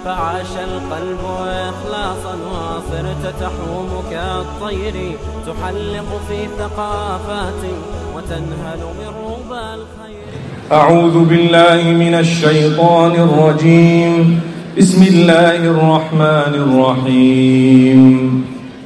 فعاش القلب إخلاصا وصرت تحوم كالطير تحلق في ثقافات وتنهل من ربى الخير. أعوذ بالله من الشيطان الرجيم. بسم الله الرحمن الرحيم.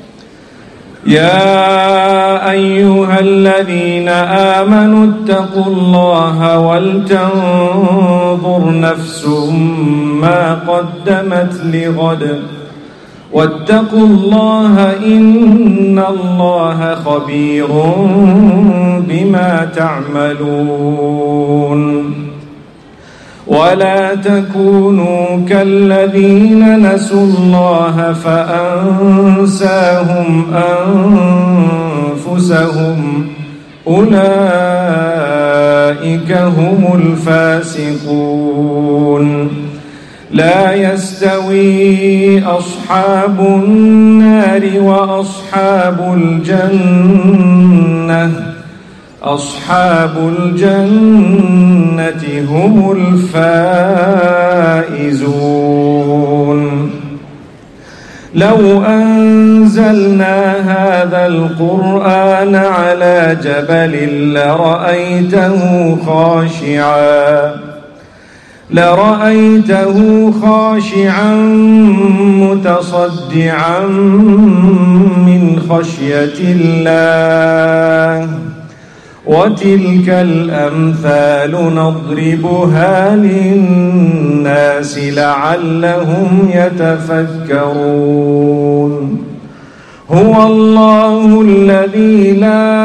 يا أيها الذين آمنوا اتقوا الله ولتنظر نفس ما قدمت لغد واتقوا الله إن الله خبير بما تعملون. ولا تكونوا كالذين نسوا الله فأنساهم أنفسهم أولئك هم الفاسقون. لا يستوي أصحاب النار وأصحاب الجنة أصحاب الجنة هم الفائزون. لو أنزلنا هذا القرآن على جبل لرأيته خاشعا متصدعا من خشية الله. وتلك الأمثال نضربها للناس لعلهم يتفكرون. هو الله الذي لا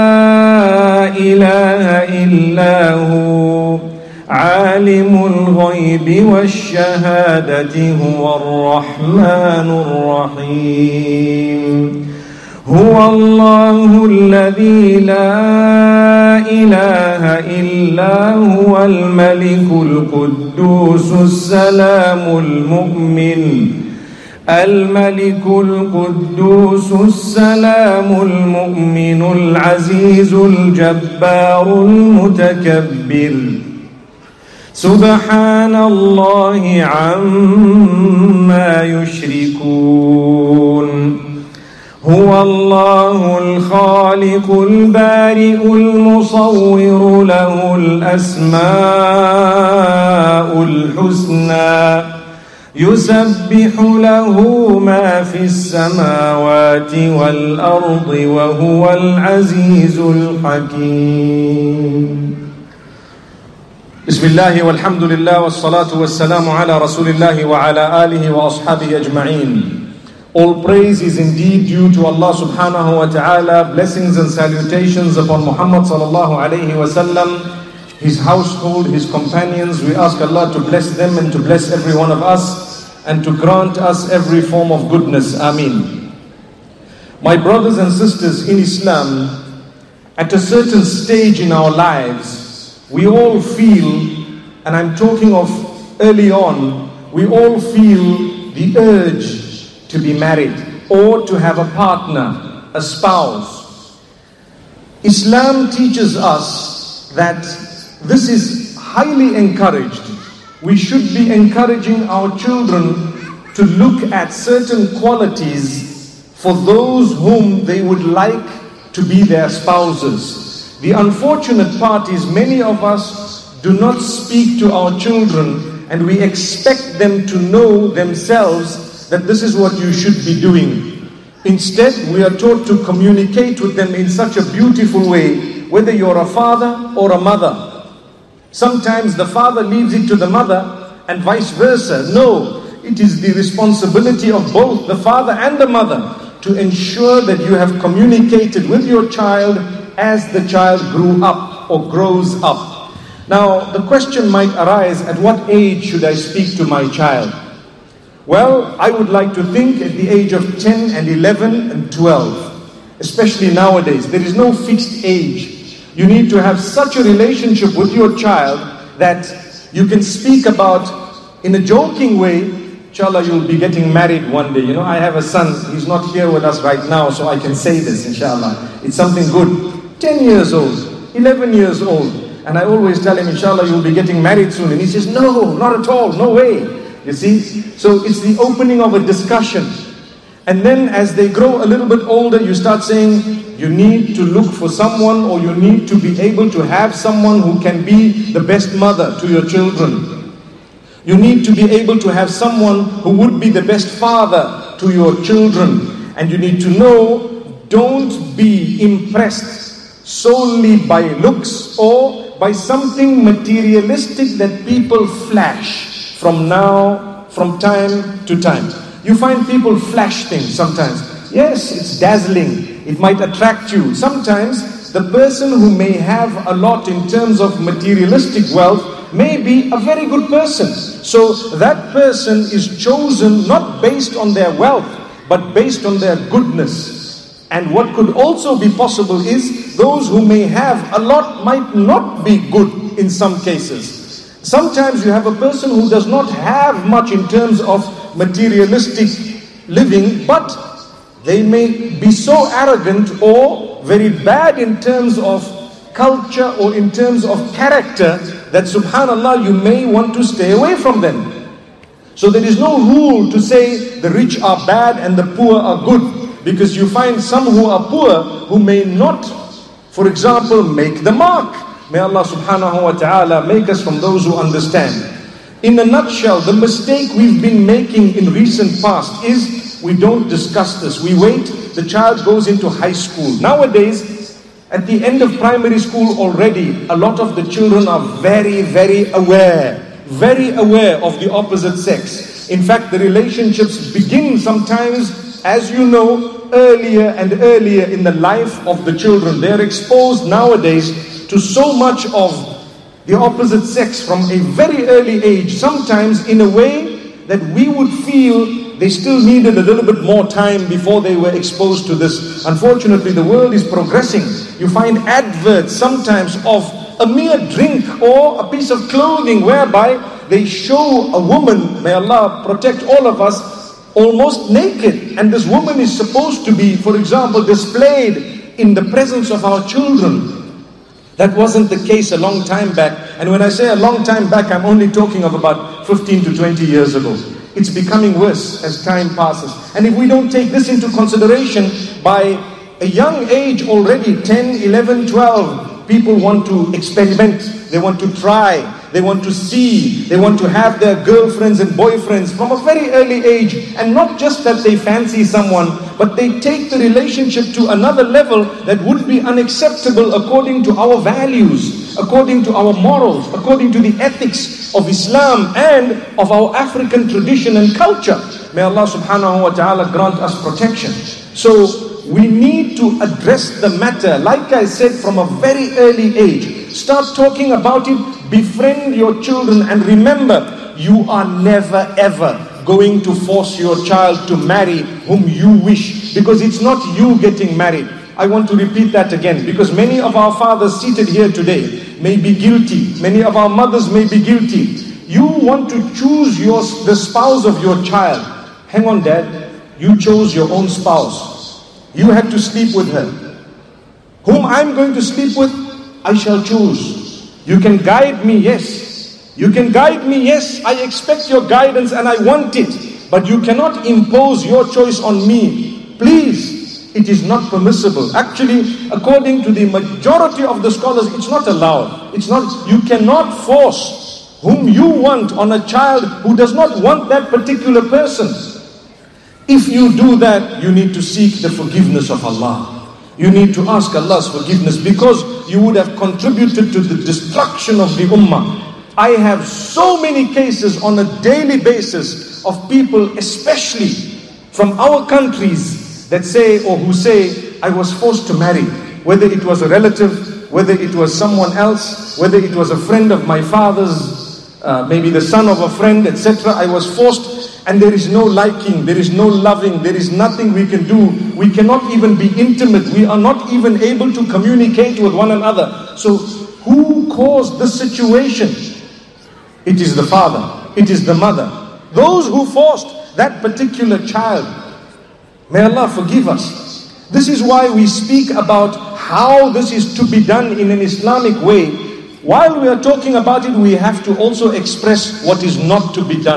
إله إلا هو عالم الغيب والشهادة هو الرحمن الرحيم. هو الله الذي لا إله إلا هو الملك القدوس السلام المؤمن العزيز الجبار المتكبر. سبحان الله عما يشركون. هو الله الخالق البارئ المصور له الأسماء الحسنى يسبح له ما في السماوات والأرض وهو العزيز الحكيم. بسم الله والحمد لله والصلاة والسلام على رسول الله وعلى آله وأصحابه أجمعين. All praise is indeed due to Allah subhanahu wa ta'ala. Blessings and salutations upon Muhammad sallallahu alayhi wa sallam, his household, his companions. We ask Allah to bless them and to bless every one of us and to grant us every form of goodness. Ameen. My brothers and sisters in Islam, at a certain stage in our lives, we all feel, and I'm talking of early on, we all feel the urge to be married or to have a partner, a spouse. Islam teaches us that this is highly encouraged. We should be encouraging our children to look at certain qualities for those whom they would like to be their spouses. The unfortunate part is many of us do not speak to our children and we expect them to know themselves that this is what you should be doing. Instead, we are taught to communicate with them in such a beautiful way, whether you're a father or a mother. Sometimes the father leaves it to the mother and vice versa. No, it is the responsibility of both the father and the mother to ensure that you have communicated with your child as the child grew up or grows up. Now, the question might arise, at what age should I speak to my child? Well, I would like to think at the age of 10 and 11 and 12, especially nowadays. There is no fixed age. You need to have such a relationship with your child that you can speak about, in a joking way, inshallah, you'll be getting married one day. You know, I have a son, he's not here with us right now, so I can say this, inshallah. It's something good. 10 years old, 11 years old. And I always tell him, inshallah, you'll be getting married soon. And he says, no, not at all, no way. You see? So it's the opening of a discussion. And then as they grow a little bit older, you start saying, you need to look for someone, or you need to be able to have someone who can be the best mother to your children. You need to be able to have someone who would be the best father to your children. And you need to know, don't be impressed solely by looks or by something materialistic that people flash from time to time. You find people flash things sometimes. Yes, it's dazzling. It might attract you. Sometimes the person who may have a lot in terms of materialistic wealth may be a very good person. So that person is chosen not based on their wealth, but based on their goodness. And what could also be possible is those who may have a lot might not be good in some cases. Sometimes you have a person who does not have much in terms of materialistic living, but they may be so arrogant or very bad in terms of culture or in terms of character that subhanallah you may want to stay away from them. So there is no rule to say the rich are bad and the poor are good, because you find some who are poor who may not, for example, make the mark. May Allah subhanahu wa ta'ala make us from those who understand. In a nutshell, the mistake we've been making in recent past is we don't discuss this. We wait, the child goes into high school. Nowadays, at the end of primary school already, a lot of the children are very, very aware of the opposite sex. In fact, the relationships begin sometimes, as you know, earlier and earlier in the life of the children. They're exposed nowadays to so much of the opposite sex from a very early age, sometimes in a way that we would feel they still needed a little bit more time before they were exposed to this. Unfortunately, the world is progressing. You find adverts sometimes of a mere drink or a piece of clothing whereby they show a woman, may Allah protect all of us, almost naked. And this woman is supposed to be, for example, displayed in the presence of our children. That wasn't the case a long time back. And when I say a long time back, I'm only talking of about 15 to 20 years ago. It's becoming worse as time passes. And if we don't take this into consideration, by a young age already, 10, 11, 12, people want to experiment. They want to try. They want to see. They want to have their girlfriends and boyfriends from a very early age. And not just that they fancy someone, but they take the relationship to another level that would be unacceptable according to our values, according to our morals, according to the ethics of Islam and of our African tradition and culture. May Allah subhanahu wa ta'ala grant us protection. So we need to address the matter, like I said, from a very early age. Start talking about it, befriend your children, and remember, you are never ever going to force your child to marry whom you wish, because it's not you getting married. I want to repeat that again, because many of our fathers seated here today may be guilty. Many of our mothers may be guilty. You want to choose the spouse of your child. Hang on, Dad. You chose your own spouse. You had to sleep with her. Whom I'm going to sleep with, I shall choose. You can guide me, yes. You can guide me, yes. I expect your guidance and I want it. But you cannot impose your choice on me. Please, it is not permissible. Actually, according to the majority of the scholars, it's not allowed. You cannot force whom you want on a child who does not want that particular person. If you do that, you need to seek the forgiveness of Allah. You need to ask Allah's forgiveness, because you would have contributed to the destruction of the ummah. I have so many cases on a daily basis of people, especially from our countries, that say, or who say, I was forced to marry. Whether it was a relative, whether it was someone else, whether it was a friend of my father's, maybe the son of a friend, etc. I was forced. And there is no liking, there is no loving, there is nothing we can do. We cannot even be intimate. We are not even able to communicate with one another. So who caused this situation? It is the father. It is the mother. Those who forced that particular child. May Allah forgive us. This is why we speak about how this is to be done in an Islamic way. While we are talking about it, we have to also express what is not to be done.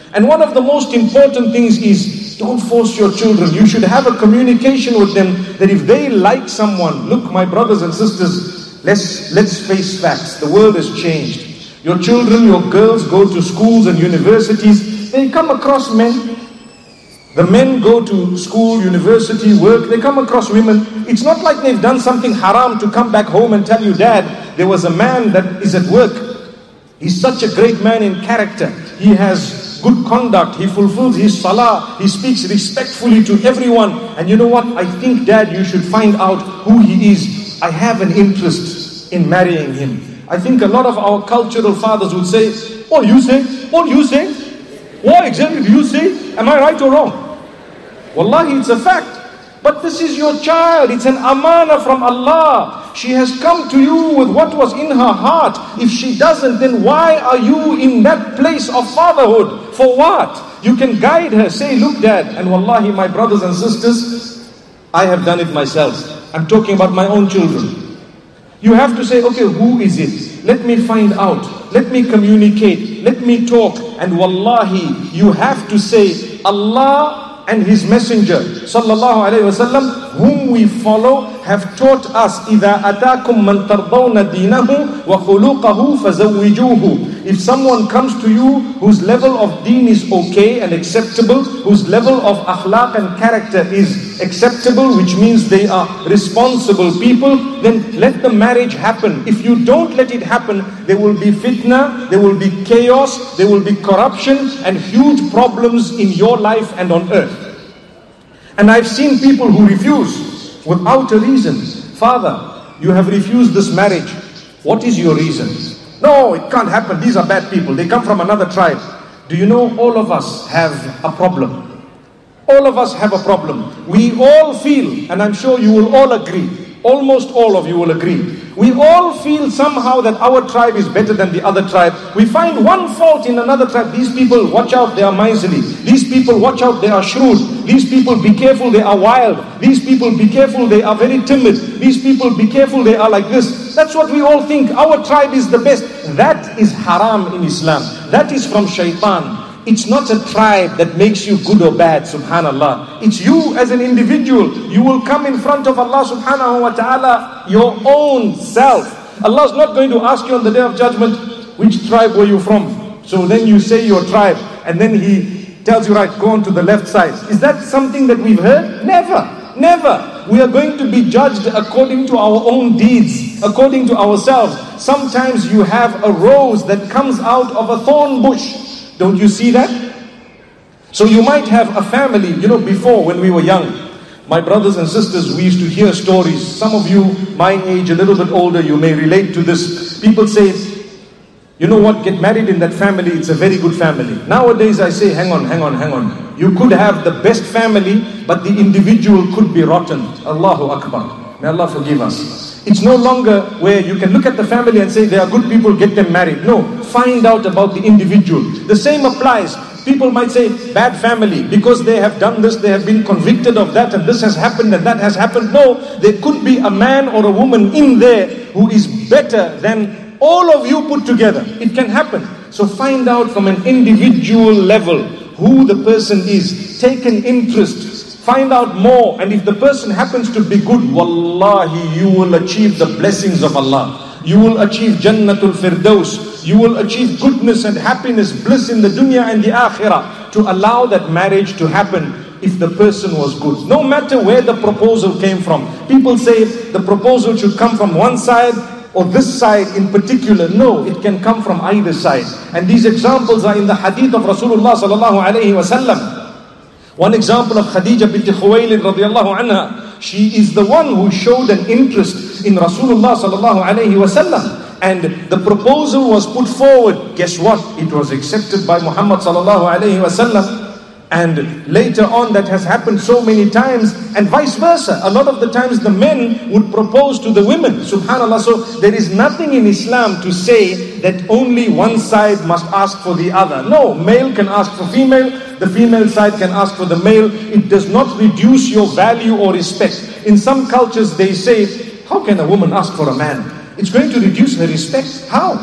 And one of the most important things is, don't force your children. You should have a communication with them that if they like someone, look, my brothers and sisters, let's face facts. The world has changed. Your children, your girls go to schools and universities. They come across men. The men go to school, university, work. They come across women. It's not like they've done something haram to come back home and tell you, Dad, there was a man that is at work. He's such a great man in character. He has good conduct. He fulfills his salah. He speaks respectfully to everyone. And you know what? I think, Dad, you should find out who he is. I have an interest in marrying him. I think a lot of our cultural fathers would say, what do you say? What do you say? What exactly do you say? Am I right or wrong? Wallahi, it's a fact. But this is your child. It's an amana from Allah. She has come to you with what was in her heart. If she doesn't, then why are you in that place of fatherhood? For what? You can guide her. Say, look, Dad. And wallahi, my brothers and sisters, I have done it myself. I'm talking about my own children. You have to say, okay, who is it? Let me find out. Let me communicate. Let me talk. And wallahi, you have to say, Allah and His Messenger sallallahu alaihi wasallam, whom we follow, have taught us, إِذَا أَتَاكُمْ مَنْ تَرْضَوْنَ دِينَهُ وَخُلُقَهُ فَزَوِّجُوهُ. If someone comes to you whose level of deen is okay and acceptable, whose level of akhlaq and character is acceptable, which means they are responsible people, then let the marriage happen. If you don't let it happen, there will be fitna, there will be chaos, there will be corruption and huge problems in your life and on earth. And I've seen people who refuse without a reason. Father, you have refused this marriage. What is your reason? No, it can't happen. These are bad people. They come from another tribe. Do you know all of us have a problem? All of us have a problem. We all feel, and I'm sure you will all agree, almost all of you will agree, we all feel somehow that our tribe is better than the other tribe. We find one fault in another tribe. These people, watch out, they are miserly. These people, watch out, they are shrewd. These people, be careful, they are wild. These people, be careful, they are very timid. These people, be careful, they are like this. That's what we all think. Our tribe is the best. That is haram in Islam. That is from shaitan. It's not a tribe that makes you good or bad, subhanallah. It's you as an individual. You will come in front of Allah subhanahu wa ta'ala, your own self. Allah is not going to ask you on the day of judgment, which tribe were you from? So then you say your tribe, and then He tells you, right, go on to the left side. Is that something that we've heard? Never, never. We are going to be judged according to our own deeds, according to ourselves. Sometimes you have a rose that comes out of a thorn bush. Don't you see that? So you might have a family, before when we were young, my brothers and sisters, we used to hear stories. Some of you, my age, a little bit older, you may relate to this. People say, you know what, get married in that family, it's a very good family. Nowadays I say, hang on. You could have the best family, but the individual could be rotten. Allahu Akbar. May Allah forgive us. It's no longer where you can look at the family and say, they are good people, get them married. No, find out about the individual. The same applies. People might say, bad family, because they have done this, they have been convicted of that, and this has happened and that has happened. No, there could be a man or a woman in there who is better than all of you put together. It can happen. So find out from an individual level who the person is. Take an interest. Find out more, and if the person happens to be good, wallahi, you will achieve the blessings of Allah. You will achieve Jannatul Firdaus. You will achieve goodness and happiness, bliss in the dunya and the akhirah, to allow that marriage to happen if the person was good. No matter where the proposal came from. People say the proposal should come from one side or this side in particular. No, it can come from either side. And these examples are in the hadith of Rasulullah sallallahu alayhi wa sallam. One example of Khadija bint Khuwaylid radiyallahu anha. She is the one who showed an interest in Rasulullah sallallahu alayhi wa sallam. And the proposal was put forward. Guess what? It was accepted by Muhammad sallallahu alayhi wa sallam. And later on that has happened so many times, and vice versa. A lot of the times the men would propose to the women. Subhanallah. So there is nothing in Islam to say that only one side must ask for the other. No, male can ask for female, the female side can ask for the male. It does not reduce your value or respect. In some cultures they say, how can a woman ask for a man? It's going to reduce her respect. How?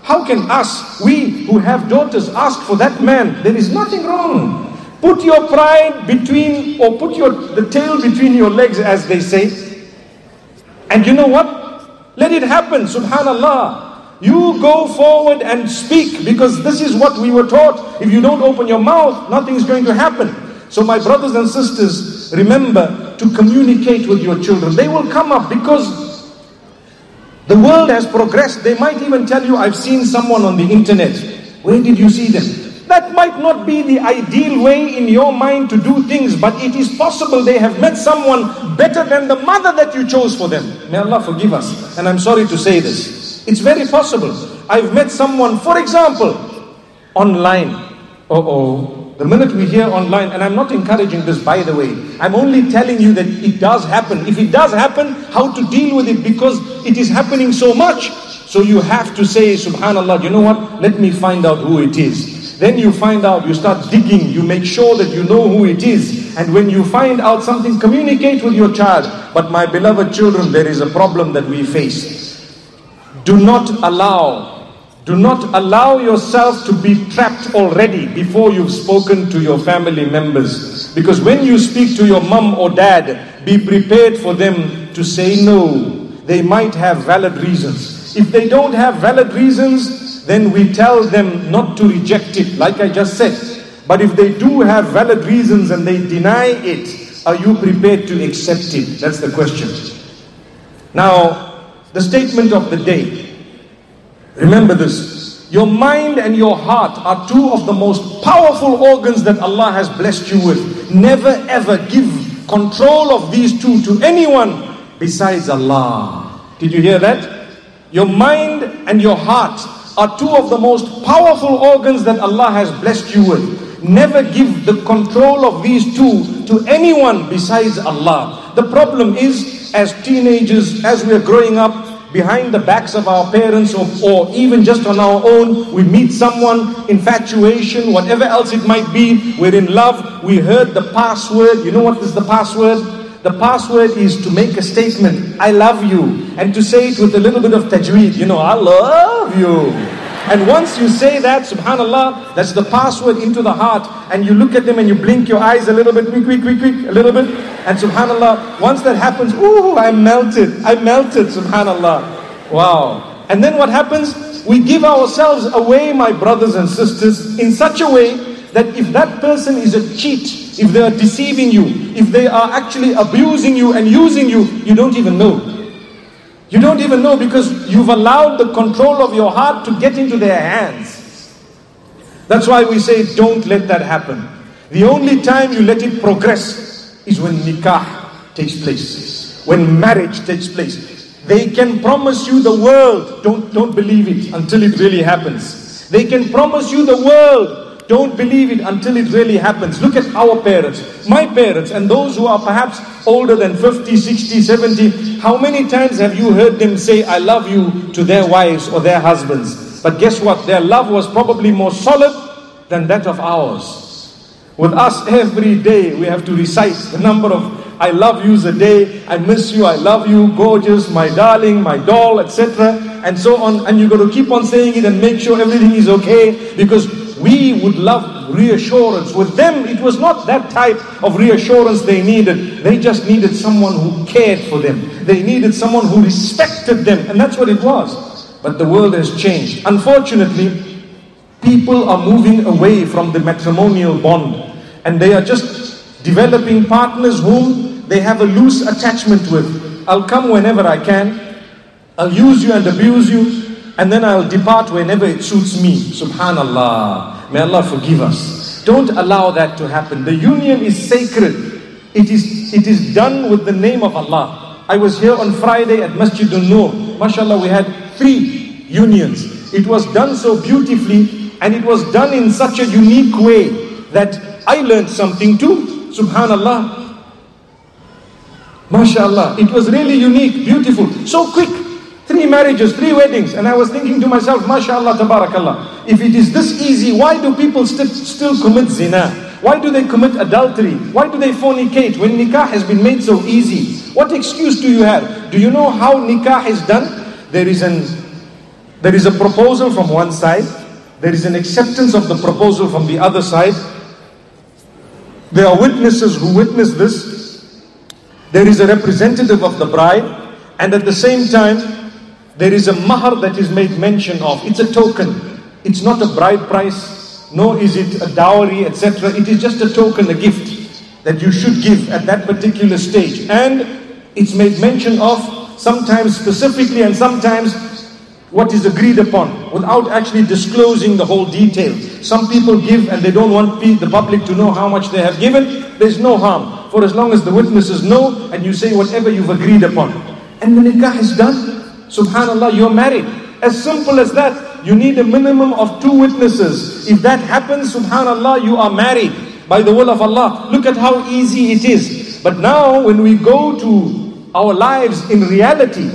How can us, we who have daughters, ask for that man? There is nothing wrong. Put your pride between, or put the tail between your legs, as they say. And you know what? Let it happen, subhanallah. You go forward and speak, because this is what we were taught. If you don't open your mouth, nothing is going to happen. So my brothers and sisters, remember to communicate with your children. They will come up, because the world has progressed. They might even tell you, I've seen someone on the internet. Where did you see them? That might not be the ideal way in your mind to do things, but it is possible they have met someone better than the mother that you chose for them. May Allah forgive us. And I'm sorry to say this. It's very possible. I've met someone, for example, online. The minute we hear online, and I'm not encouraging this, by the way, I'm only telling you that it does happen. If it does happen, how to deal with it, because it is happening so much. So you have to say, subhanallah, you know what? Let me find out who it is. Then you find out, you start digging, you make sure that you know who it is. And when you find out something, communicate with your child. But my beloved children, there is a problem that we face. Do not allow yourself to be trapped already before you've spoken to your family members. Because when you speak to your mum or dad, be prepared for them to say no. They might have valid reasons. If they don't have valid reasons, then we tell them not to reject it, like I just said. But if they do have valid reasons and they deny it, are you prepared to accept it? That's the question. Now, the statement of the day. Remember this. Your mind and your heart are two of the most powerful organs that Allah has blessed you with. Never ever give control of these two to anyone besides Allah. Did you hear that? Your mind and your heart are two of the most powerful organs that Allah has blessed you with. Never give the control of these two to anyone besides Allah. The problem is, as teenagers, as we are growing up, behind the backs of our parents, or even just on our own, we meet someone, infatuation, whatever else it might be, we're in love, we heard the password. You know what is the password? The password is to make a statement, I love you, and to say it with a little bit of tajweed, I love you. And once you say that, subhanallah, that's the password into the heart, and you look at them and you blink your eyes a little bit, quick, a little bit, and subhanallah, once that happens, ooh, I'm melted, subhanallah. Wow. And then what happens? We give ourselves away, my brothers and sisters, in such a way that if that person is a cheat, if they are deceiving you, if they are actually abusing you and using you, you don't even know. You don't even know, because you've allowed the control of your heart to get into their hands. That's why we say, don't let that happen. The only time you let it progress is when nikah takes place, when marriage takes place. They can promise you the world. Don't believe it until it really happens. They can promise you the world. Don't believe it until it really happens. Look at our parents, my parents, and those who are perhaps older than 50, 60, 70. How many times have you heard them say, I love you to their wives or their husbands? But guess what? Their love was probably more solid than that of ours. With us, every day we have to recite the number of I love yous a day, I miss you, I love you, gorgeous, my darling, my doll, etc. and so on. And you got to keep on saying it and make sure everything is okay, because we would love reassurance. With them, it was not that type of reassurance they needed. They just needed someone who cared for them. They needed someone who respected them, and that's what it was. But the world has changed. Unfortunately, people are moving away from the matrimonial bond, and they are just developing partners whom they have a loose attachment with. I'll come whenever I can, I'll use you and abuse you, and then I'll depart whenever it suits me. Subhanallah. May Allah forgive us. Don't allow that to happen. The union is sacred. It is done with the name of Allah. I was here on Friday at Masjid An-Nur. MashaAllah, we had 3 unions. It was done so beautifully, and it was done in such a unique way that I learned something too. Subhanallah. MashaAllah. It was really unique, beautiful, so quick. 3 marriages, 3 weddings. And I was thinking to myself, MashaAllah, Tabarakallah. If it is this easy, why do people still commit zina? Why do they commit adultery? Why do they fornicate when nikah has been made so easy? What excuse do you have? Do you know how nikah is done? There is There is a proposal from one side. There is an acceptance of the proposal from the other side. There are witnesses who witness this. There is a representative of the bride. And at the same time, there is a mahar that is made mention of. It's a token. It's not a bride price, nor is it a dowry, etc. It is just a token, a gift that you should give at that particular stage. And it's made mention of sometimes specifically and sometimes what is agreed upon without actually disclosing the whole detail. Some people give and they don't want the public to know how much they have given. There's no harm, for as long as the witnesses know and you say whatever you've agreed upon. And the nikah is done. Subhanallah, you're married. As simple as that. You need a minimum of 2 witnesses. If that happens, subhanallah, you are married by the will of Allah. Look at how easy it is. But now when we go to our lives in reality,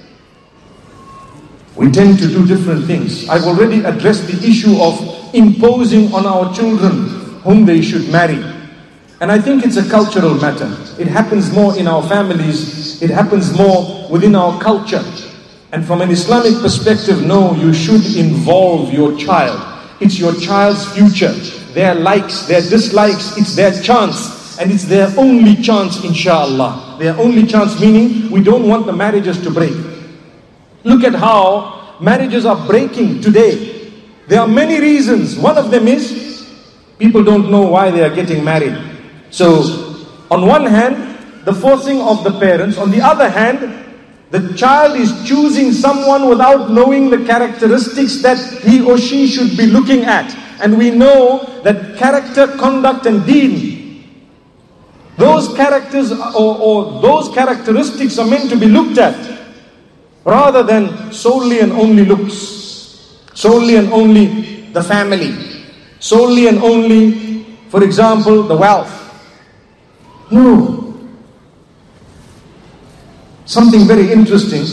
we tend to do different things. I've already addressed the issue of imposing on our children whom they should marry. And I think it's a cultural matter. It happens more in our families. It happens more within our culture. And from an Islamic perspective, no, you should involve your child. It's your child's future. Their likes, their dislikes, it's their chance. And it's their only chance, inshallah. Their only chance, meaning we don't want the marriages to break. Look at how marriages are breaking today. There are many reasons. One of them is people don't know why they are getting married. So, on one hand, the forcing of the parents. On the other hand, the child is choosing someone without knowing the characteristics that he or she should be looking at. And we know that character, conduct and deen, those characters or those characteristics are meant to be looked at, rather than solely and only looks, solely and only the family, solely and only, for example, the wealth. No. Something very interesting.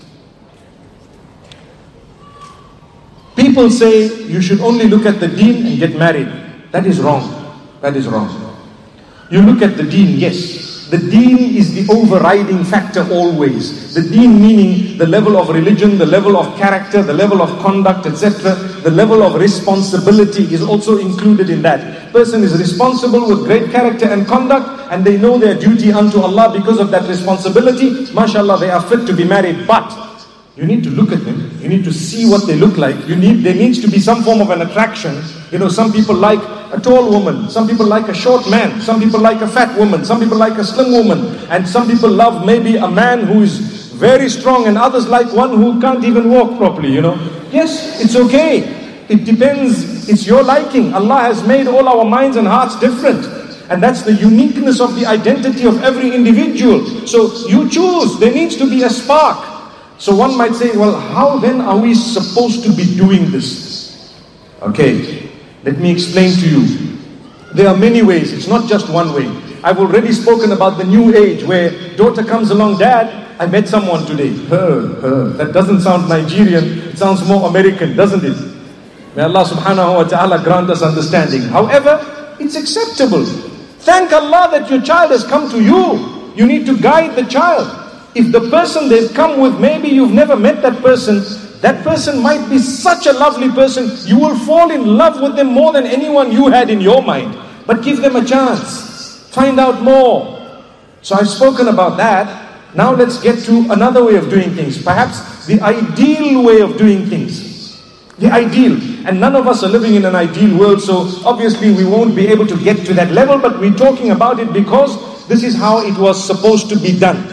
People say you should only look at the deen and get married. That is wrong. That is wrong. You look at the deen, yes. The deen is the overriding factor always. The deen meaning the level of religion, the level of character, the level of conduct, etc. The level of responsibility is also included in that. Person is responsible with great character and conduct, and they know their duty unto Allah because of that responsibility. MashaAllah, they are fit to be married. But you need to look at them. You need to see what they look like. There needs to be some form of an attraction. You know, some people like a tall woman. Some people like a short man. Some people like a fat woman. Some people like a slim woman. And some people love maybe a man who is very strong, and others like one who can't even walk properly, you know. Yes, it's okay. It depends. It's your liking. Allah has made all our minds and hearts different. And that's the uniqueness of the identity of every individual. So you choose. There needs to be a spark. So one might say, well, how then are we supposed to be doing this? Okay, let me explain to you. There are many ways. It's not just one way. I've already spoken about the new age where daughter comes along, dad, I met someone today. Her. That doesn't sound Nigerian. It sounds more American, doesn't it? May Allah subhanahu wa ta'ala grant us understanding. However, it's acceptable. Thank Allah that your child has come to you. You need to guide the child. If the person they've come with, maybe you've never met that person might be such a lovely person, you will fall in love with them more than anyone you had in your mind. But give them a chance. Find out more. So I've spoken about that. Now let's get to another way of doing things. Perhaps the ideal way of doing things. The ideal. And none of us are living in an ideal world, so obviously we won't be able to get to that level, but we're talking about it because this is how it was supposed to be done.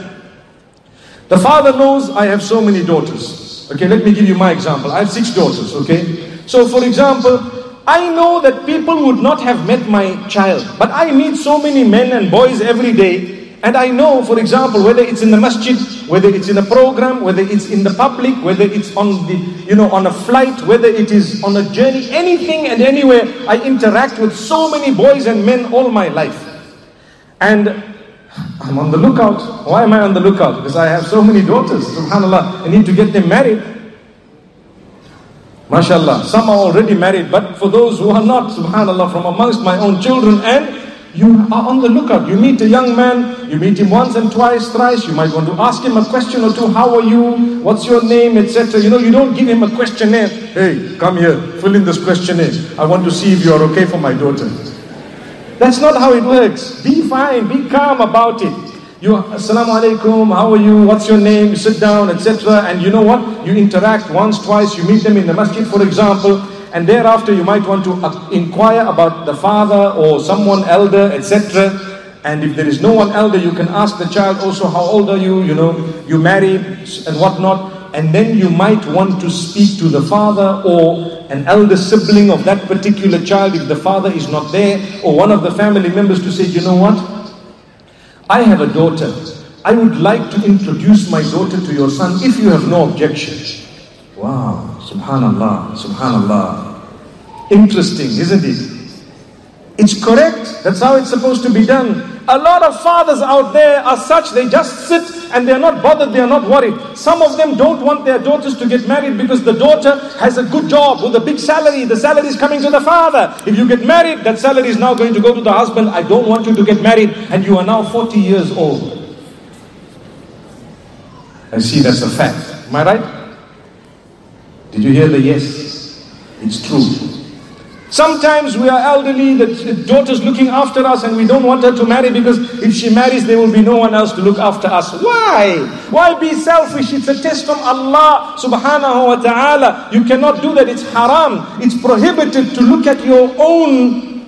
The father knows, I have so many daughters. Okay, let me give you my example. I have 6 daughters, okay? So for example, I know that people would not have met my child, but I meet so many men and boys every day, and I know, for example, whether it's in the masjid, whether it's in a program, whether it's in the public, whether it's on the, on a flight, whether it is on a journey, anything and anywhere, I interact with so many boys and men all my life. And I'm on the lookout. Why am I on the lookout? Because I have so many daughters, subhanallah. I need to get them married. MashaAllah. Some are already married, but for those who are not, subhanallah, from amongst my own children and you are on the lookout. You meet a young man, you meet him once and twice, thrice, you might want to ask him a question or two. How are you? What's your name, etc. You don't give him a questionnaire. Hey, come here, fill in this questionnaire. I want to see if you are okay for my daughter. That's not how it works. Be fine, be calm about it. Assalamu alaikum, how are you, what's your name, you sit down, etc. And you know what? You interact once, twice, you meet them in the masjid, for example, and thereafter you might want to inquire about the father or someone elder, etc. And if there is no one elder, you can ask the child also, how old are you, you married and whatnot. And then you might want to speak to the father or an elder sibling of that particular child if the father is not there, or one of the family members to say, you know what? I have a daughter. I would like to introduce my daughter to your son if you have no objection. Wow, subhanallah, subhanallah. Interesting, isn't it? It's correct. That's how it's supposed to be done. A lot of fathers out there are such, they just sit and they're not bothered, they're not worried. Some of them don't want their daughters to get married because the daughter has a good job with a big salary. The salary is coming to the father. If you get married, that salary is now going to go to the husband. I don't want you to get married, and you are now 40 years old. I see that's a fact. Am I right? Did you hear the yes? It's true. Sometimes we are elderly, the daughter's looking after us and we don't want her to marry because if she marries there will be no one else to look after us. Why? Why be selfish? It's a test from Allah subhanahu wa ta'ala. You cannot do that. It's haram. It's prohibited to look at your own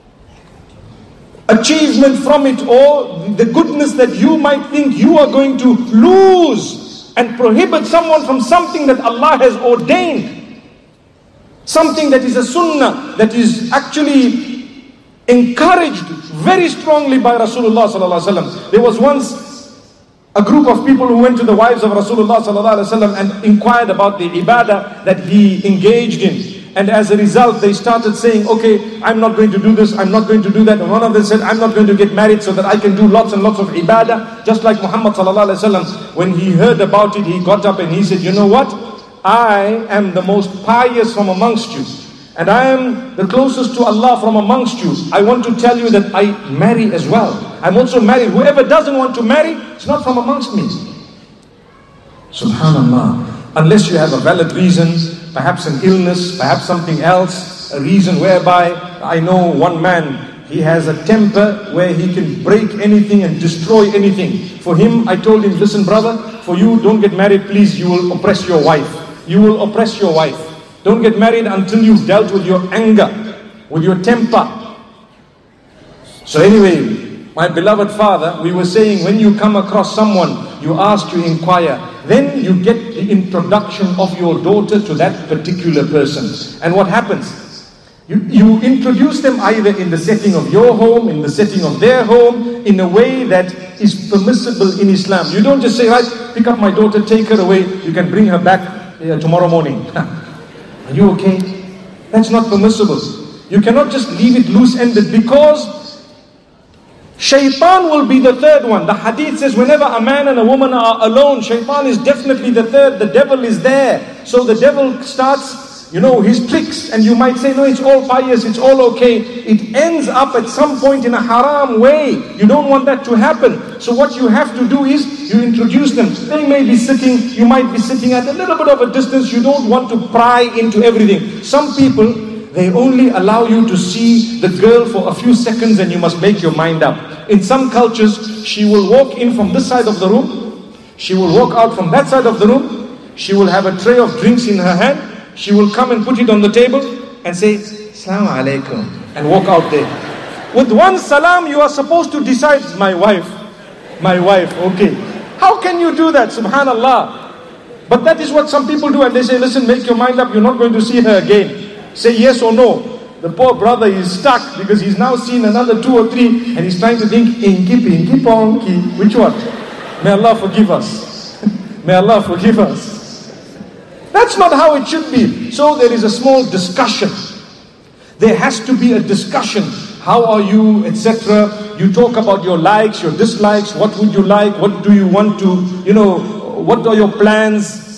achievement from it or the goodness that you might think you are going to lose and prohibit someone from something that Allah has ordained. Something that is a sunnah, that is actually encouraged very strongly by Rasulullah sallallahu alaihi wasallam. There was once a group of people who went to the wives of Rasulullah sallallahu alaihi wasallam and inquired about the ibadah that he engaged in. And as a result, they started saying, okay, I'm not going to do this, I'm not going to do that. And one of them said, I'm not going to get married so that I can do lots and lots of ibadah. Just like Muhammad sallallahu alaihi wasallam, when he heard about it, he got up and he said, you know what? I am the most pious from amongst you, and I am the closest to Allah from amongst you. I want to tell you that I marry as well. I'm also married. Whoever doesn't want to marry, it's not from amongst me. Subhanallah. Unless you have a valid reason, perhaps an illness, perhaps something else, a reason whereby, I know one man, he has a temper where he can break anything and destroy anything. For him, I told him, listen brother, for you, don't get married, please, you will oppress your wife. You will oppress your wife. Don't get married until you've dealt with your anger, with your temper. So anyway, my beloved father, we were saying when you come across someone, you ask, you inquire, then you get the introduction of your daughter to that particular person. And what happens? You introduce them either in the setting of your home, in the setting of their home, in a way that is permissible in Islam. You don't just say, right, pick up my daughter, take her away, you can bring her back tomorrow morning. Are you okay? That's not permissible. You cannot just leave it loose-ended because shaitan will be the third one. The hadith says whenever a man and a woman are alone, shaitan is definitely the third. The devil is there. So the devil starts, his tricks, and you might say, no, it's all pious, it's all okay. It ends up at some point in a haram way. You don't want that to happen. So what you have to do is, you introduce them. They may be sitting, you might be sitting at a little bit of a distance. You don't want to pry into everything. Some people, they only allow you to see the girl for a few seconds and you must make your mind up. In some cultures, she will walk in from this side of the room. She will walk out from that side of the room. She will have a tray of drinks in her hand. She will come and put it on the table and say, Assalamu alaikum, and walk out there. With one salam, you are supposed to decide, my wife, okay. How can you do that? Subhanallah. But that is what some people do, and they say, listen, make your mind up, you're not going to see her again. Say yes or no. The poor brother is stuck because he's now seen another 2 or 3 and he's trying to think, pinky, ponky, which one? May Allah forgive us. May Allah forgive us. That's not how it should be. So there is a small discussion. There has to be a discussion. How are you, etc. You talk about your likes, your dislikes. What would you like? What do you want to, what are your plans?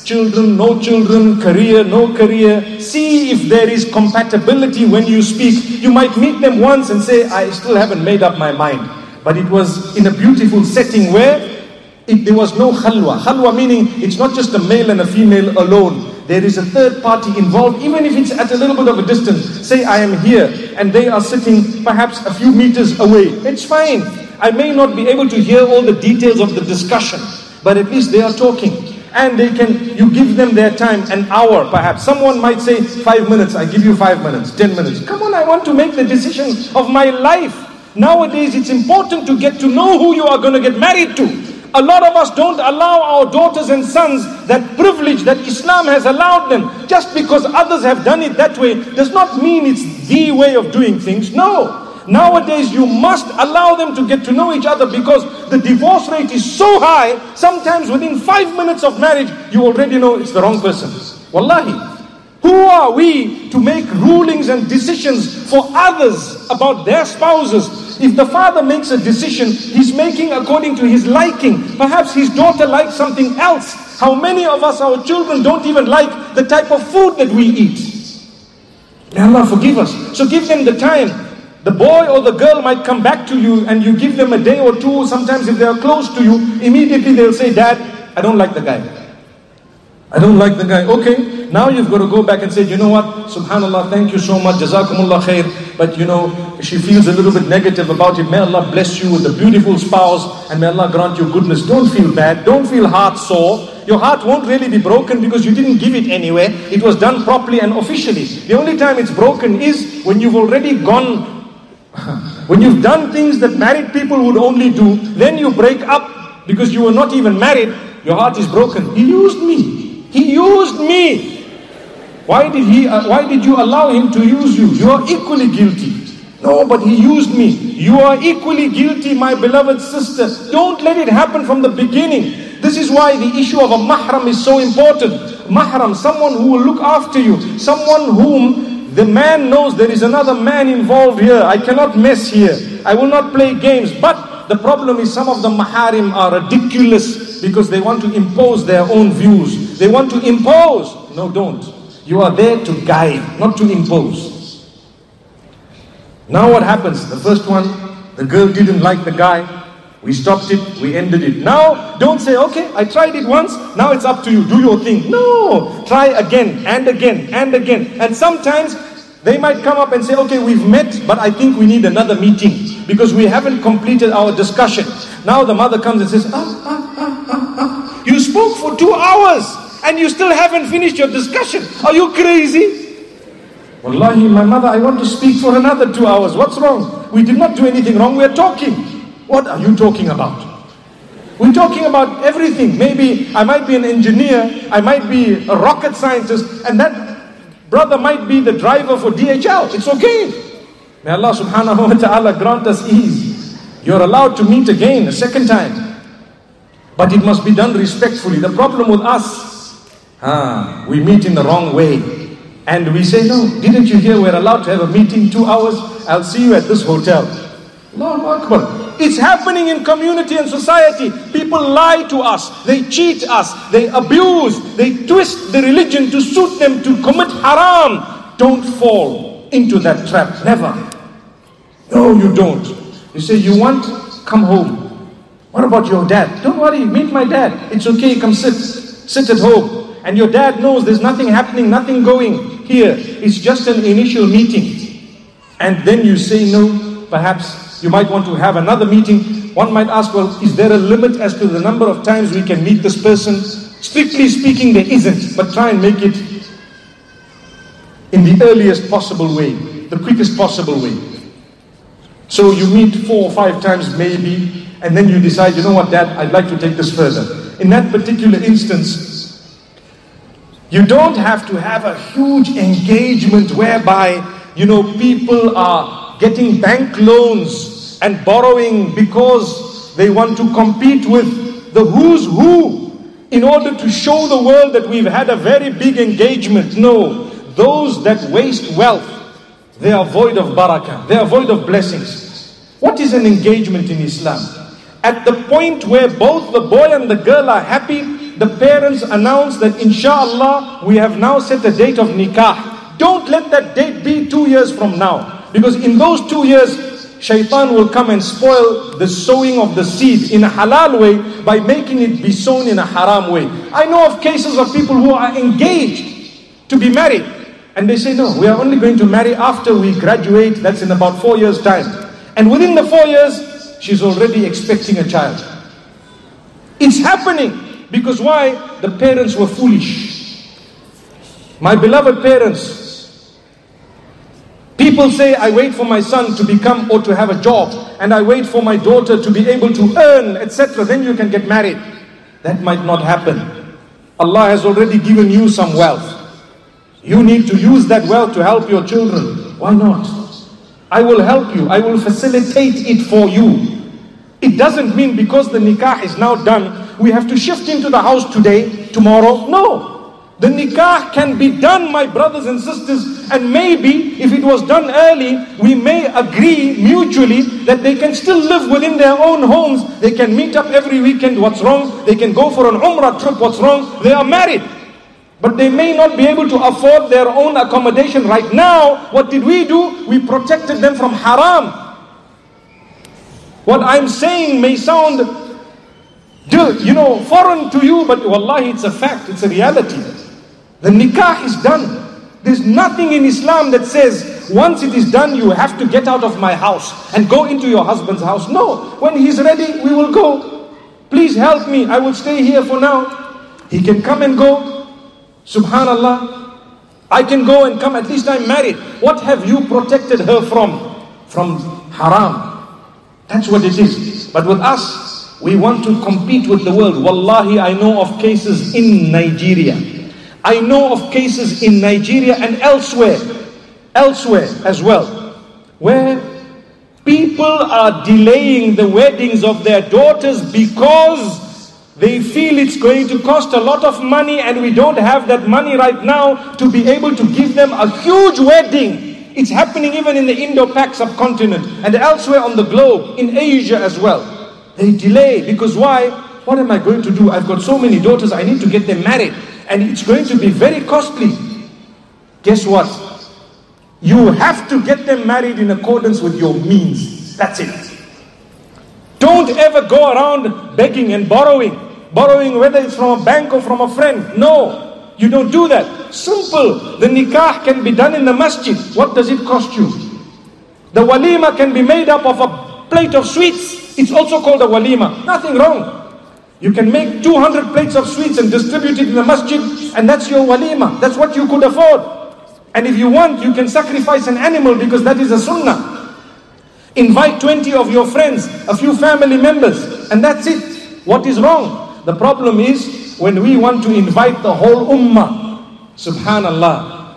children, no children, career, no career. See if there is compatibility when you speak. You might meet them once and say, I still haven't made up my mind. But it was in a beautiful setting where there was no khalwa. Khalwa meaning it's not just a male and a female alone. There is a third party involved, even if it's at a little bit of a distance. Say I am here and they are sitting perhaps a few meters away. It's fine. I may not be able to hear all the details of the discussion, but at least they are talking. And you give them their time, an hour perhaps. Someone might say, 5 minutes, I give you 5 minutes, 10 minutes. Come on, I want to make the decision of my life. Nowadays, it's important to get to know who you are going to get married to. A lot of us don't allow our daughters and sons that privilege that Islam has allowed them. Just because others have done it that way does not mean it's the way of doing things. No. Nowadays, you must allow them to get to know each other because the divorce rate is so high. Sometimes within 5 minutes of marriage, you already know it's the wrong person. Wallahi. Who are we to make rulings and decisions for others about their spouses? If the father makes a decision, he's making according to his liking. Perhaps his daughter likes something else. How many of us, our children, don't even like the type of food that we eat? May Allah forgive us. So give them the time. The boy or the girl might come back to you and you give them a day or two. Sometimes if they are close to you, immediately they'll say, Dad, I don't like the guy. I don't like the guy. Okay, now you've got to go back and say, you know what, subhanallah, thank you so much, jazakumullah khair. But you know, she feels a little bit negative about it. May Allah bless you with a beautiful spouse and may Allah grant you goodness. Don't feel bad. Don't feel heart sore. Your heart won't really be broken because you didn't give it anywhere. It was done properly and officially. The only time it's broken is when you've already gone, when you've done things that married people would only do, then you break up because you were not even married. Your heart is broken. He used me. He used me. Why did you allow him to use you? You are equally guilty. No, but he used me. You are equally guilty, my beloved sister. Don't let it happen from the beginning. This is why the issue of a mahram is so important. Mahram, someone who will look after you. Someone whom the man knows there is another man involved here. I cannot mess here. I will not play games. But the problem is some of the maharim are ridiculous because they want to impose their own views. They want to impose. No, don't. You are there to guide, not to impose. Now what happens? The first one, the girl didn't like the guy. We stopped it, we ended it. Now, don't say, okay, I tried it once, now it's up to you, do your thing. No, try again, and again, and again. And sometimes, they might come up and say, okay, we've met, but I think we need another meeting, because we haven't completed our discussion. Now the mother comes and says, you spoke for 2 hours, and you still haven't finished your discussion. Are you crazy? Wallahi, my mother, I want to speak for another 2 hours. What's wrong? We did not do anything wrong, we're talking. What are you talking about? We're talking about everything. Maybe I might be an engineer, I might be a rocket scientist, and that brother might be the driver for DHL. It's okay. May Allah subhanahu wa ta'ala grant us ease. You're allowed to meet again a second time. But it must be done respectfully. The problem with us, we meet in the wrong way. And we say, no, didn't you hear we're allowed to have a meeting 2 hours? I'll see you at this hotel. Allahu Akbar. It's happening in community and society. People lie to us. They cheat us. They abuse. They twist the religion to suit them to commit haram. Don't fall into that trap. Never. No, you don't. You say, you want? Come home. What about your dad? Don't worry, meet my dad. It's okay, come sit. Sit at home. And your dad knows there's nothing happening, nothing going here. It's just an initial meeting. And then you say, no, perhaps you might want to have another meeting. One might ask, well, is there a limit as to the number of times we can meet this person? Strictly speaking, there isn't. But try and make it in the earliest possible way, the quickest possible way. So you meet 4 or 5 times maybe, and then you decide, you know what, Dad, I'd like to take this further. In that particular instance, you don't have to have a huge engagement whereby, you know, people are getting bank loans and borrowing because they want to compete with the who's who in order to show the world that we've had a very big engagement. No, those that waste wealth, they are void of barakah, they are void of blessings. What is an engagement in Islam? At the point where both the boy and the girl are happy, the parents announce that inshallah we have now set a date of nikah. Don't let that date be 2 years from now, because in those 2 years shaitan will come and spoil the sowing of the seed in a halal way by making it be sown in a haram way. I know of cases of people who are engaged to be married, and they say, no, we are only going to marry after we graduate. That's in about 4 years' time. And within the 4 years, she's already expecting a child. It's happening because why? The parents were foolish. My beloved parents, people say, I wait for my son to become or to have a job, and I wait for my daughter to be able to earn, etc. Then you can get married. That might not happen. Allah has already given you some wealth. You need to use that wealth to help your children. Why not? I will help you. I will facilitate it for you. It doesn't mean because the nikah is now done, we have to shift into the house today, tomorrow. No. The nikah can be done, my brothers and sisters, and maybe if it was done early, we may agree mutually that they can still live within their own homes. They can meet up every weekend. What's wrong? They can go for an umrah trip. What's wrong? They are married. But they may not be able to afford their own accommodation right now. What did we do? We protected them from haram. What I'm saying may sound, foreign to you, but wallahi, it's a fact, it's a reality. The nikah is done. There's nothing in Islam that says, once it is done, you have to get out of my house and go into your husband's house. No, when he's ready, we will go. Please help me, I will stay here for now. He can come and go. Subhanallah. I can go and come, at least I'm married. What have you protected her from? From haram. That's what it is. But with us, we want to compete with the world. Wallahi, I know of cases in Nigeria. I know of cases in Nigeria and elsewhere as well, where people are delaying the weddings of their daughters because they feel it's going to cost a lot of money and we don't have that money right now to be able to give them a huge wedding. It's happening even in the Indo-Pak subcontinent and elsewhere on the globe, in Asia as well. They delay because why? What am I going to do? I've got so many daughters, I need to get them married. And it's going to be very costly. Guess what? You have to get them married in accordance with your means. That's it. Don't ever go around begging and borrowing. Borrowing whether it's from a bank or from a friend. No. You don't do that. Simple. The nikah can be done in the masjid. What does it cost you? The walima can be made up of a plate of sweets. It's also called a walima. Nothing wrong. You can make 200 plates of sweets and distribute it in the masjid, and that's your walima. That's what you could afford. And if you want, you can sacrifice an animal because that is a sunnah. Invite 20 of your friends, a few family members, and that's it. What is wrong? The problem is when we want to invite the whole ummah, subhanallah,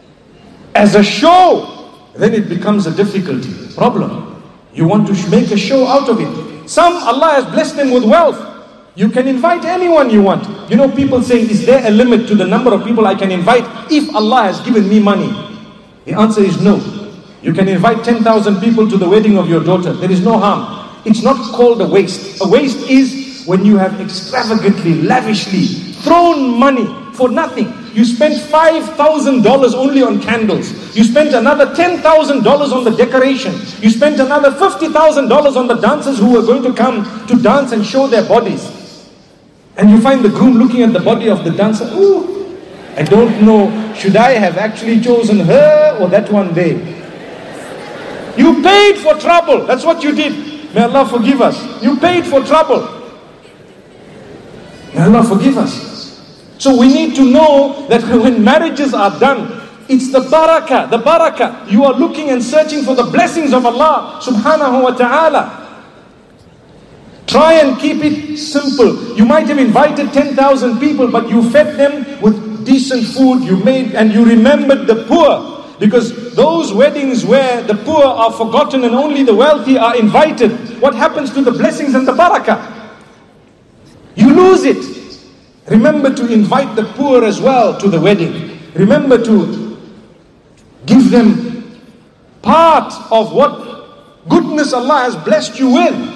as a show, then it becomes a difficulty, problem. You want to make a show out of it. Some, Allah has blessed them with wealth. You can invite anyone you want. You know, people saying, is there a limit to the number of people I can invite if Allah has given me money? The answer is no. You can invite 10,000 people to the wedding of your daughter. There is no harm. It's not called a waste. A waste is when you have extravagantly, lavishly thrown money for nothing. You spent $5,000 only on candles. You spent another $10,000 on the decoration. You spent another $50,000 on the dancers who were going to come to dance and show their bodies. And you find the groom looking at the body of the dancer. Ooh, I don't know, should I have actually chosen her or that one there? You paid for trouble. That's what you did. May Allah forgive us. You paid for trouble. May Allah forgive us. So we need to know that when marriages are done, it's the barakah, the barakah. You are looking and searching for the blessings of Allah subhanahu wa ta'ala. Try and keep it simple. You might have invited 10,000 people, but you fed them with decent food, you made, and you remembered the poor. Because those weddings where the poor are forgotten and only the wealthy are invited, what happens to the blessings and the barakah? You lose it. Remember to invite the poor as well to the wedding. Remember to give them part of what goodness Allah has blessed you with.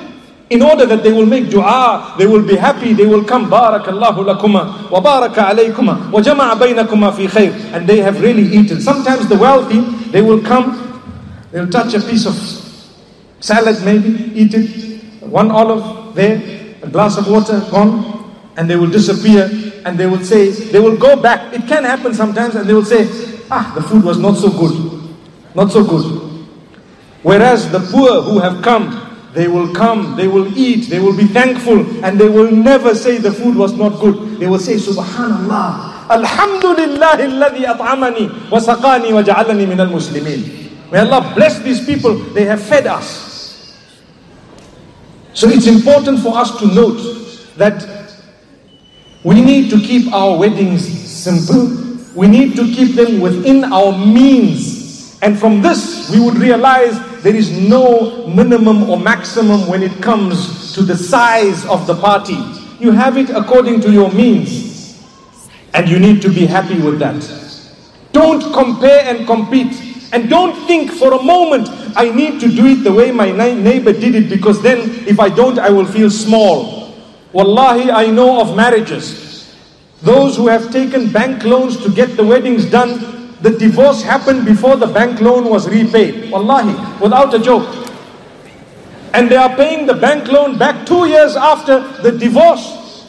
In order that they will make dua, they will be happy, they will come, Barakallahu lakuma, wa baraka alaykuma, wa jama'a baynakuma fi khair. And they have really eaten. Sometimes the wealthy, they will come, they'll touch a piece of salad maybe, eat it, one olive there, a glass of water, gone, and they will disappear, and they will say, they will go back. It can happen sometimes, and they will say, the food was not so good. Not so good. Whereas the poor who have come, they will eat, they will be thankful, and they will never say the food was not good. They will say, Subhanallah, Alhamdulillah alladhi at'amani wa saqani wa ja'alani min al-muslimin. May Allah bless these people, they have fed us. So it's important for us to note that we need to keep our weddings simple. We need to keep them within our means. And from this, we would realize there is no minimum or maximum when it comes to the size of the party. You have it according to your means. And you need to be happy with that. Don't compare and compete. And don't think for a moment, I need to do it the way my neighbor did it, because then if I don't, I will feel small. Wallahi, I know of marriages. Those who have taken bank loans to get the weddings done, the divorce happened before the bank loan was repaid. Wallahi, without a joke. And they are paying the bank loan back 2 years after the divorce.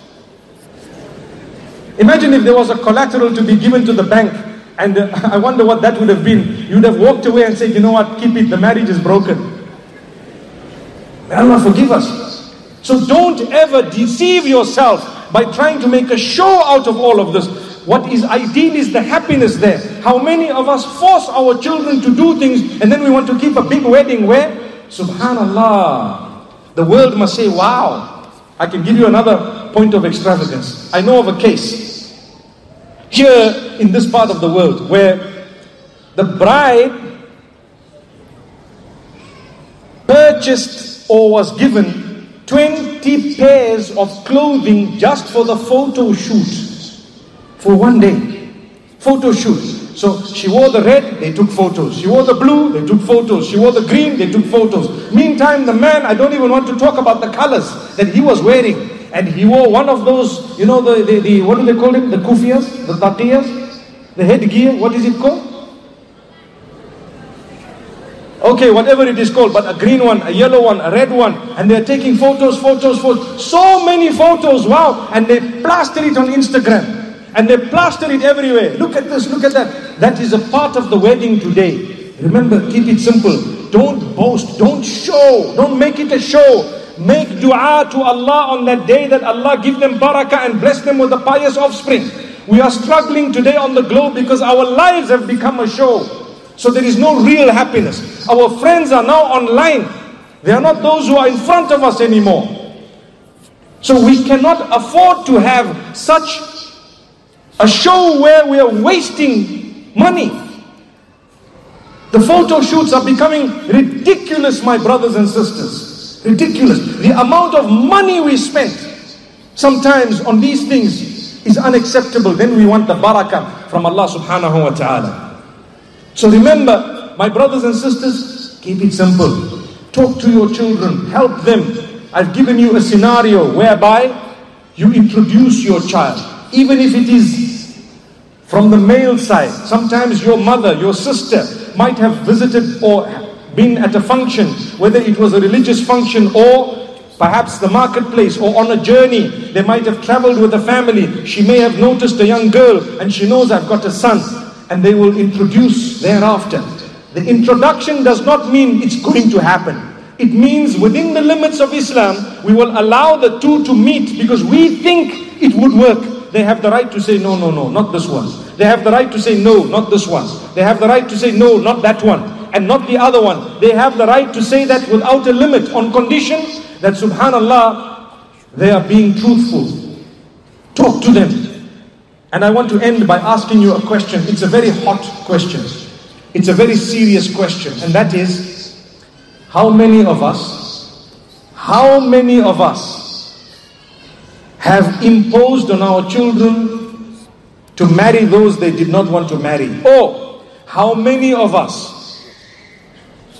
Imagine if there was a collateral to be given to the bank, and I wonder what that would have been. You would have walked away and said, you know what, keep it, the marriage is broken. May Allah forgive us. So don't ever deceive yourself by trying to make a show out of all of this. What is ideal is the happiness there. How many of us force our children to do things, and then we want to keep a big wedding where, Subhanallah, the world must say, wow. I can give you another point of extravagance. I know of a case here in this part of the world where the bride purchased or was given 20 pairs of clothing just for the photo shoot. For one day. Photo shoot. So she wore the red, they took photos. She wore the blue, they took photos. She wore the green, they took photos. Meantime, the man, I don't even want to talk about the colors that he was wearing. And he wore one of those, you know, the what do they call it? The kufiyas, the taqiyas, the headgear, what is it called? Okay, whatever it is called, but a green one, a yellow one, a red one. And they're taking photos. So many photos, wow. And they plaster it on Instagram. And they plaster it everywhere. Look at this, look at that. That is a part of the wedding today. Remember, keep it simple. Don't boast, don't show, don't make it a show. Make dua to Allah on that day, that Allah give them barakah and bless them with a pious offspring. We are struggling today on the globe because our lives have become a show. So there is no real happiness. Our friends are now online. They are not those who are in front of us anymore. So we cannot afford to have such a show where we are wasting money. The photo shoots are becoming ridiculous, my brothers and sisters. Ridiculous. The amount of money we spend sometimes on these things is unacceptable. Then we want the barakah from Allah subhanahu wa ta'ala. So remember, my brothers and sisters, keep it simple. Talk to your children, help them. I've given you a scenario whereby you introduce your child. Even if it is from the male side, sometimes your mother, your sister might have visited or been at a function, whether it was a religious function or perhaps the marketplace or on a journey. They might have traveled with a family. She may have noticed a young girl and she knows, I've got a son, and they will introduce thereafter. The introduction does not mean it's going to happen. It means within the limits of Islam, we will allow the two to meet because we think it would work. They have the right to say, no, not this one. They have the right to say, no, not this one. They have the right to say, no, not that one, and not the other one. They have the right to say that without a limit, on condition that, subhanallah, they are being truthful. Talk to them. And I want to end by asking you a question. It's a very hot question. It's a very serious question. And that is, how many of us have imposed on our children to marry those they did not want to marry? Or how many of us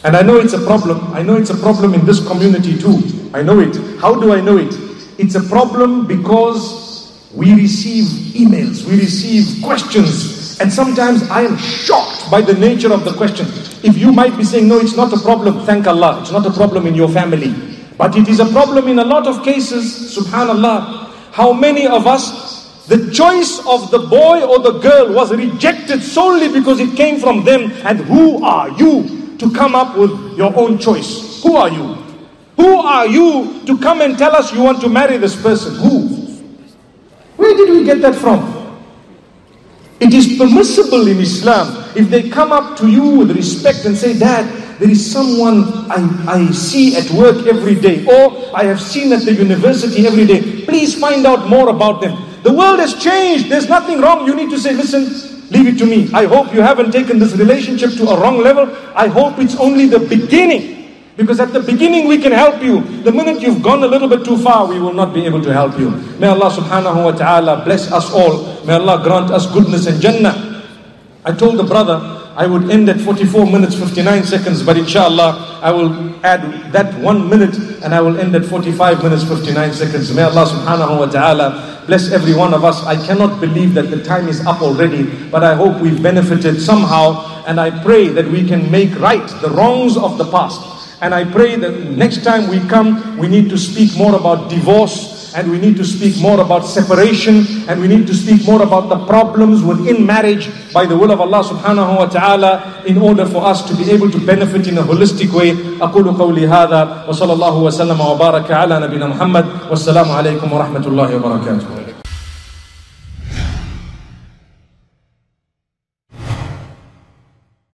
And I know it's a problem. I know it's a problem in this community too. I know it. How do I know it? It's a problem because we receive emails, we receive questions, and sometimes I am shocked by the nature of the question. If you might be saying, no, it's not a problem, thank Allah, it's not a problem in your family. But it is a problem in a lot of cases, subhanallah. How many of us, the choice of the boy or the girl was rejected solely because it came from them. And who are you to come up with your own choice? Who are you? Who are you to come and tell us you want to marry this person? Who? Where did we get that from? It is permissible in Islam if they come up to you with respect and say, Dad, there is someone I see at work every day, or I have seen at the university every day. Please find out more about them. The world has changed. There's nothing wrong. You need to say, listen, leave it to me. I hope you haven't taken this relationship to a wrong level. I hope it's only the beginning. Because at the beginning we can help you. The minute you've gone a little bit too far, we will not be able to help you. May Allah subhanahu wa ta'ala bless us all. May Allah grant us goodness and Jannah. I told the brother I would end at 44 minutes 59 seconds, but inshallah I will add that 1 minute and I will end at 45 minutes 59 seconds. May Allah subhanahu wa ta'ala bless every one of us. I cannot believe that the time is up already, but I hope we've benefited somehow, and I pray that we can make right the wrongs of the past. And I pray that next time we come, we need to speak more about divorce, and we need to speak more about separation, and we need to speak more about the problems within marriage by the will of Allah subhanahu wa ta'ala, in order for us to be able to benefit in a holistic way. أقول قولي هذا وصلى الله وسلم وبارك على نبينا محمد والسلام عليكم ورحمة الله وبركاته.